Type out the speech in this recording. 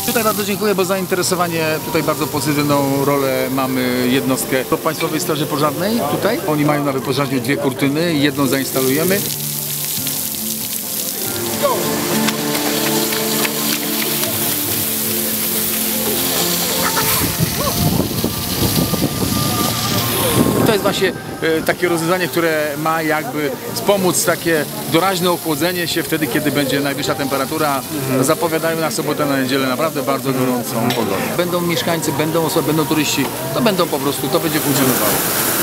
Tutaj bardzo dziękuję, bo zainteresowanie, tutaj bardzo pozytywną rolę mamy jednostkę do Państwowej Straży Pożarnej tutaj. Oni mają na wyposażeniu 2 kurtyny, jedną zainstalujemy. To jest właśnie takie rozwiązanie, które ma jakby wspomóc takie doraźne ochłodzenie się wtedy, kiedy będzie najwyższa temperatura. Zapowiadają na sobotę, na niedzielę naprawdę bardzo gorącą pogodę. Będą mieszkańcy, będą osoby, będą turyści, to będą po prostu, to będzie funkcjonowało.